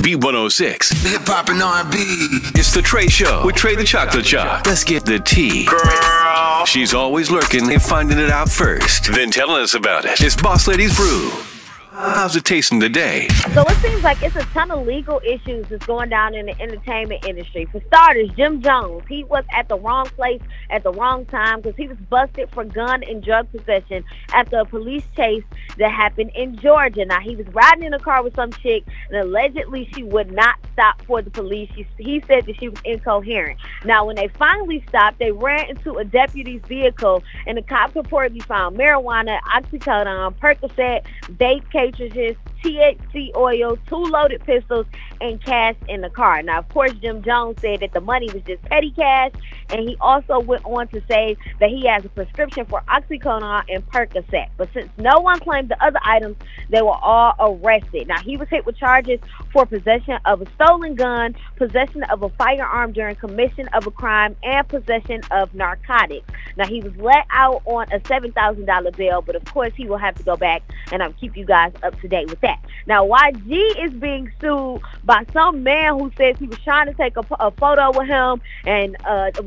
B106. Hip hop and R&B. It's the Trey Show with Trey the Chocolate Choc. Let's get the tea. Girl. She's always lurking and finding it out first, then telling us about it. It's Boss Lady's Brew. How's it tasting today? So it seems like it's a ton of legal issues that's going down in the entertainment industry. For starters, Jim Jones, he was at the wrong place at the wrong time because he was busted for gun and drug possession after a police chase that happened in Georgia. Now, he was riding in a car with some chick, and allegedly she would not stop for the police. He said that she was incoherent. Now, when they finally stopped, they ran into a deputy's vehicle, and the cops reportedly found marijuana, oxycodone, Percocet, vape cartridges, THC oil, 2 loaded pistols, and cash in the car. Now, of course, Jim Jones said that the money was just petty cash, and he also went on to say that he has a prescription for oxycodone and Percocet. But since no one claimed the other items, they were all arrested. Now, he was hit with charges for possession of a stolen gun, possession of a firearm during commission of a crime, and possession of narcotics. Now, he was let out on a $7,000 bail, but of course, he will have to go back, and I'll keep you guys up to date with that. Now, YG is being sued by some man who says he was trying to take a photo with him, and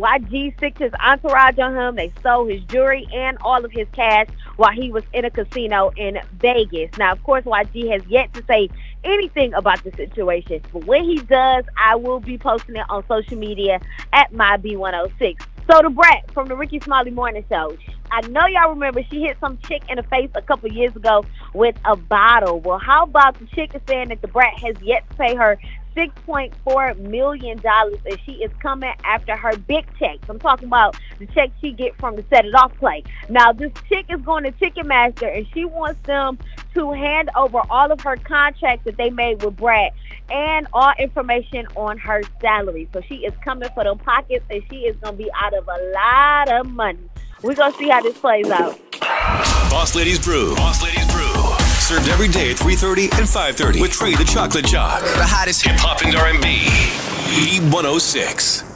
YG sicked his entourage on him. They stole his jewelry and all of his cash while he was in a casino in Vegas. Now, of course, YG has yet to say anything about the situation, but when he does, I will be posting it on social media at my B106. So the Brat from the Ricky Smiley Morning Show, I know y'all remember she hit some chick in the face a couple years ago with a bottle. Well, how about the chick is saying that the Brat has yet to pay her $6.4 million, and she is coming after her big checks. I'm talking about the check she get from the Set It Off play. Now, this chick is going to Ticketmaster, and she wants them to hand over all of her contracts that they made with Brat and all information on her salary. So she is coming for them pockets, and she is going to be out of a lot of money. We're going to see how this plays out. Boss Lady's Brew. Boss Lady's Brew. Served every day at 3:30 and 5:30 with Trey the Chocolate Choc. The hottest hip hop and R&B. B106.